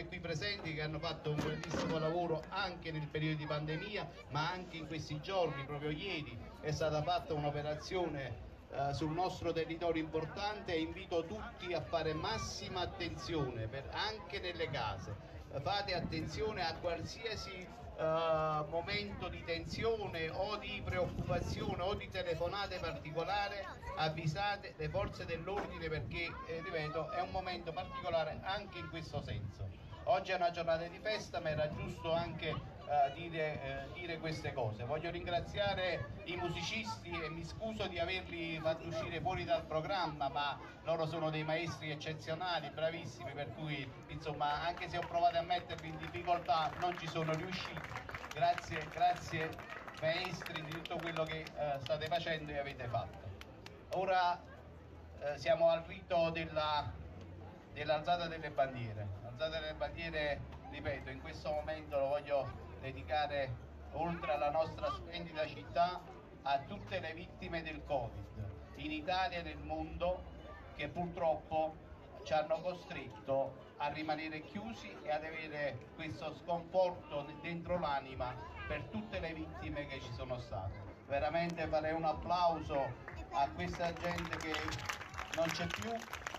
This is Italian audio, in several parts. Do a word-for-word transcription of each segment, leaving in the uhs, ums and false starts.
qui presenti che hanno fatto un grandissimo lavoro anche nel periodo di pandemia, ma anche in questi giorni, proprio ieri è stata fatta un'operazione Uh, sul nostro territorio importante e invito tutti a fare massima attenzione per, anche nelle case. Uh, fate attenzione a qualsiasi uh, momento di tensione o di preoccupazione o di telefonate particolare, avvisate le forze dell'ordine perché, eh, ripeto, è un momento particolare anche in questo senso. Oggi è una giornata di festa, ma era giusto anche uh, dire, uh, dire queste cose. Voglio ringraziare i musicisti e mi scuso di averli fatti uscire fuori dal programma, ma loro sono dei maestri eccezionali, bravissimi, per cui insomma anche se ho provato a mettervi in difficoltà non ci sono riusciti. Grazie, grazie maestri di tutto quello che uh, state facendo e avete fatto. Ora uh, siamo al rito della dell'alzata delle bandiere. L'alzata delle bandiere, ripeto, in questo momento lo voglio dedicare, oltre alla nostra splendida città, a tutte le vittime del Covid in Italia e nel mondo, che purtroppo ci hanno costretto a rimanere chiusi e ad avere questo sconforto dentro l'anima per tutte le vittime che ci sono state. Veramente farei un applauso a questa gente che non c'è più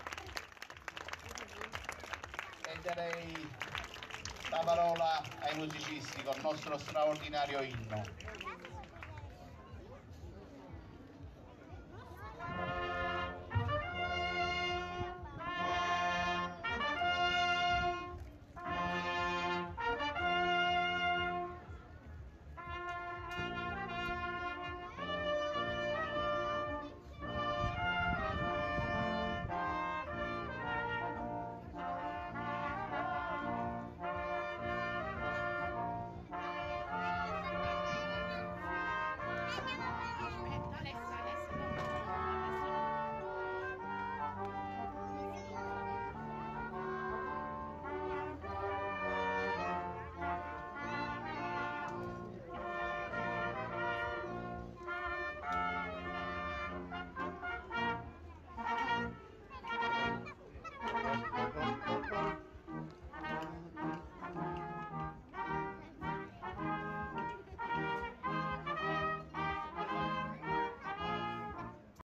e darei la parola ai musicisti con il nostro straordinario inno.